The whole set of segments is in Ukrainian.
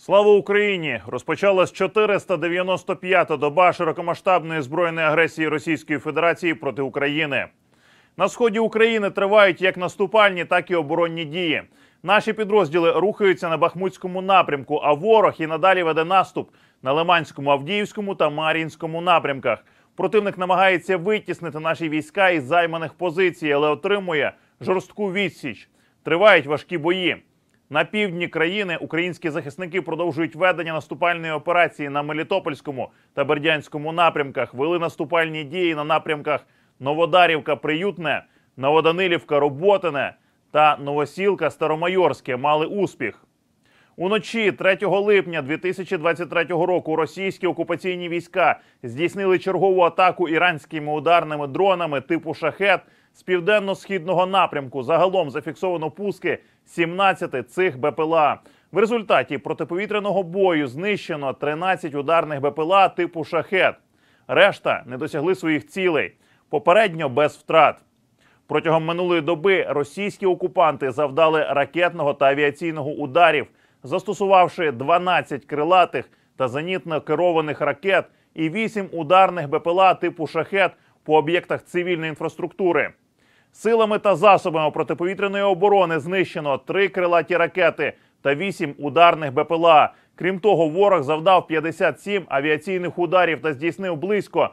Слава Україні! Розпочалась 495-та доба широкомасштабної збройної агресії Російської Федерації проти України. На сході України тривають як наступальні, так і оборонні дії. Наші підрозділи рухаються на Бахмутському напрямку, а ворог і надалі веде наступ на Лиманському, Авдіївському та Мар'їнському напрямках. Противник намагається витіснити наші війська із займаних позицій, але отримує жорстку відсіч. Тривають важкі бої. На півдні країни українські захисники продовжують ведення наступальної операції на Мелітопольському та Бердянському напрямках. Вели наступальні дії на напрямках Новодарівка-Приютне, Новоданилівка-Роботине та Новосілка-Старомайорське. Мали успіх. Уночі 3 липня 2023 року російські окупаційні війська здійснили чергову атаку іранськими ударними дронами типу «Шахед» з південно-східного напрямку. Загалом зафіксовано пуски 17 цих БПЛА. В результаті протиповітряного бою знищено 13 ударних БПЛА типу «Шахед». Решта не досягли своїх цілей. Попередньо без втрат. Протягом минулої доби російські окупанти завдали ракетного та авіаційного ударів, застосувавши 12 крилатих та зенітно керованих ракет і 8 ударних БПЛА типу «Шахед» по об'єктах цивільної інфраструктури. Силами та засобами протиповітряної оборони знищено 3 крилаті ракети та 8 ударних БПЛА. Крім того, ворог завдав 57 авіаційних ударів та здійснив близько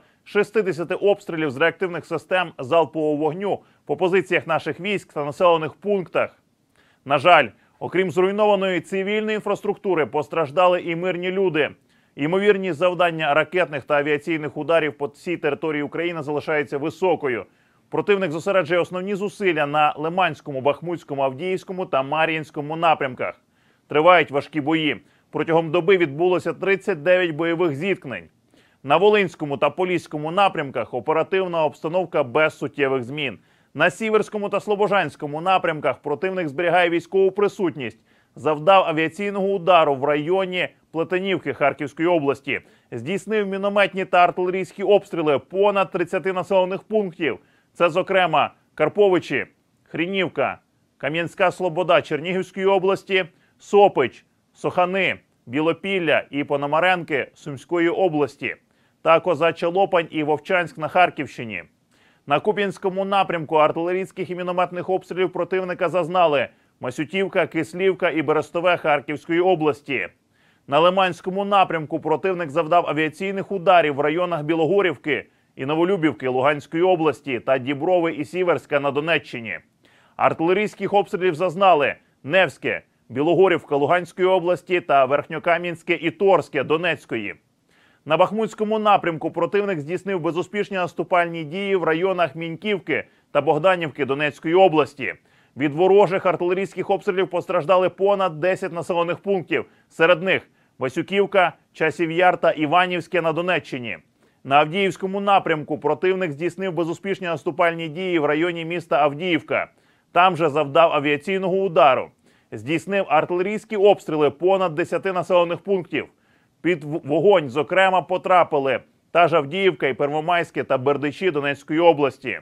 60 обстрілів з реактивних систем залпового вогню по позиціях наших військ та населених пунктах. На жаль, окрім зруйнованої цивільної інфраструктури, постраждали і мирні люди. Ймовірність завдання ракетних та авіаційних ударів по всій території України залишається високою. Противник зосереджує основні зусилля на Лиманському, Бахмутському, Авдіївському та Мар'їнському напрямках. Тривають важкі бої. Протягом доби відбулося 39 бойових зіткнень. На Волинському та Поліському напрямках оперативна обстановка без суттєвих змін. На Сіверському та Слобожанському напрямках противник зберігає військову присутність. Завдав авіаційного удару в районі Плетенівки Харківської області. Здійснив мінометні та артилерійські обстріли понад 30 населених пунктів. Це, зокрема, Карповичі, Хрінівка, Кам'янська Слобода Чернігівської області, Сопич, Сохани, Білопілля і Пономаренки Сумської області, та Козача Лопань і Вовчанськ на Харківщині. На Куп'янському напрямку артилерійських і мінометних обстрілів противника зазнали Масютівка, Кислівка і Берестове Харківської області. На Лиманському напрямку противник завдав авіаційних ударів в районах Білогорівки і Новолюбівки Луганської області та Діброви і Сіверська на Донеччині. Артилерійських обстрілів зазнали Невське, Білогорівка Луганської області та Верхньокам'янське і Торське Донецької. На Бахмутському напрямку противник здійснив безуспішні наступальні дії в районах Міньківки та Богданівки Донецької області. Від ворожих артилерійських обстрілів постраждали понад 10 населених пунктів. Серед них Васюківка, Часів Яр та Іванівське на Донеччині. На Авдіївському напрямку противник здійснив безуспішні наступальні дії в районі міста Авдіївка. Там же завдав авіаційного удару. Здійснив артилерійські обстріли понад 10 населених пунктів. Під вогонь, зокрема, потрапили та ж Авдіївка і Первомайське та Бердичі Донецької області.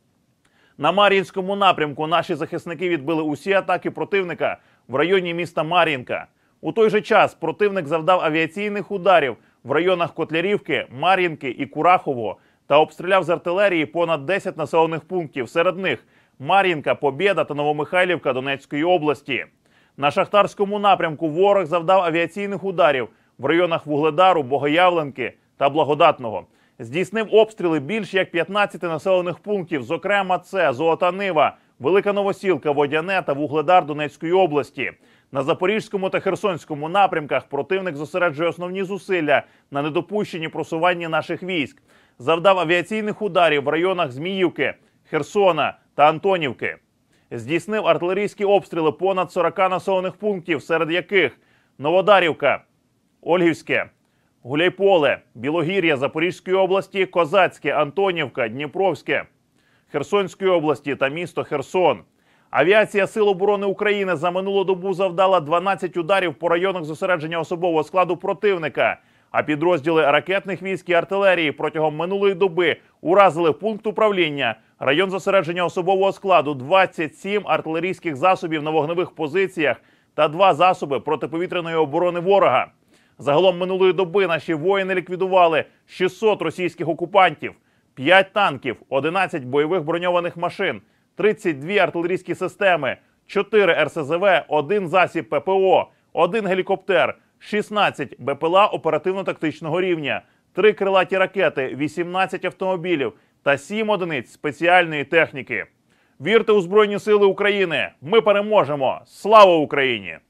На Мар'їнському напрямку наші захисники відбили усі атаки противника в районі міста Мар'їнка. У той же час противник завдав авіаційних ударів в районах Котлярівки, Мар'їнки і Курахово та обстріляв з артилерії понад 10 населених пунктів. Серед них Мар'їнка, Побєда та Новомихайлівка Донецької області. На Шахтарському напрямку ворог завдав авіаційних ударів в районах Вугледару, Богоявленки та Благодатного. Здійснив обстріли більш як 15 населених пунктів, зокрема це Золота Нива, Велика Новосілка, Водяне та Вугледар Донецької області. На Запорізькому та Херсонському напрямках противник зосереджує основні зусилля на недопущенні просування наших військ. Завдав авіаційних ударів в районах Зміївки, Херсона та Антонівки. Здійснив артилерійські обстріли понад 40 населених пунктів, серед яких Новодарівка, Ольгівське, Гуляйполе, Білогір'я Запорізької області, Козацьке, Антонівка, Дніпровське, Херсонської області та місто Херсон. Авіація Сил оборони України за минулу добу завдала 12 ударів по районах зосередження особового складу противника, а підрозділи ракетних військ і артилерії протягом минулої доби уразили пункт управління, район зосередження особового складу, 27 артилерійських засобів на вогневих позиціях та 2 засоби протиповітряної оборони ворога. Загалом минулої доби наші воїни ліквідували 600 російських окупантів, 5 танків, 11 бойових броньованих машин, 32 артилерійські системи, 4 РСЗВ, 1 засіб ППО, 1 гелікоптер, 16 БПЛА оперативно-тактичного рівня, 3 крилаті ракети, 18 автомобілів та 7 одиниць спеціальної техніки. Вірте у Збройні Сили України! Ми переможемо! Слава Україні!